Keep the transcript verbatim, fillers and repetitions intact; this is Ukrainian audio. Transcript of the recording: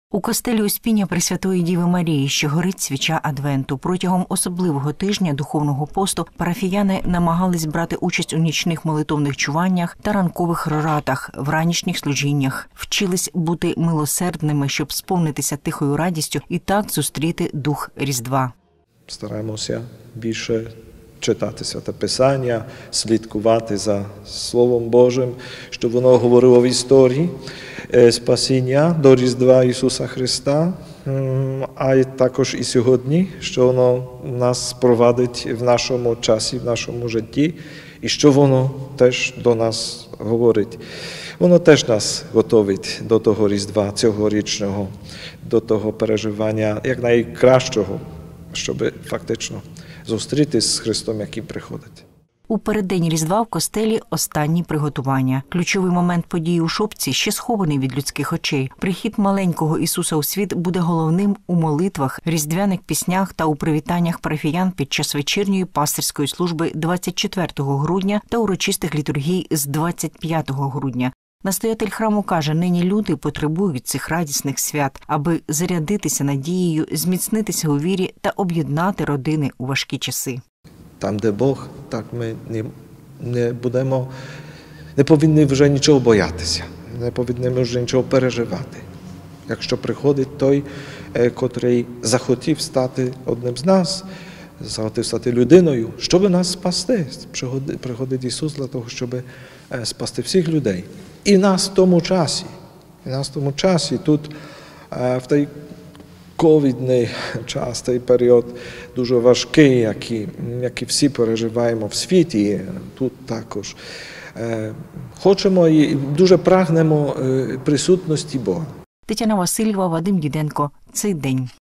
У костелі Успіння Пресвятої Діви Марії, що горить свіча Адвенту. Протягом особливого тижня духовного посту парафіяни намагались брати участь у нічних молитовних чуваннях та ранкових роратах, в ранішніх служіннях. Вчились бути милосердними, щоб сповнитися тихою радістю і так зустріти дух Різдва. Стараємося більше читати Святе Писання, слідкувати за Словом Божим, щоб воно говорило в історії спасіння до Різдва Ісуса Христа, а також і сьогодні, що воно нас провадить в нашому часі, в нашому житті, і що воно теж до нас говорить. Воно теж нас готовить до того Різдва цьогорічного, до того переживання як найкращого, щоб фактично зустрітись з Христом, який приходить. У переддень Різдва в костелі останні приготування. Ключовий момент події у шопці ще схований від людських очей. Прихід маленького Ісуса у світ буде головним у молитвах, різдвяних піснях та у привітаннях парафіян під час вечірньої пастирської служби двадцять четвертого грудня та урочистих літургій з двадцять п'ятого грудня. Настоятель храму каже, нині люди потребують цих радісних свят, аби зарядитися надією, зміцнитися у вірі та об'єднати родини у важкі часи. Там, де Бог, так ми не, не будемо, не повинні вже нічого боятися, не повинні вже нічого переживати. Якщо приходить той, котрий захотів стати одним з нас, захотів стати людиною, щоб нас спасти. Приходить Ісус для того, щоб спасти всіх людей. І нас в тому часі, і нас в тому часі, тут, в той ковідний час, той період дуже важкий, який, який всі переживаємо в світі, тут також. Хочемо і дуже прагнемо присутності Бога. Тетяна Васильєва, Вадим Діденко. Цей день.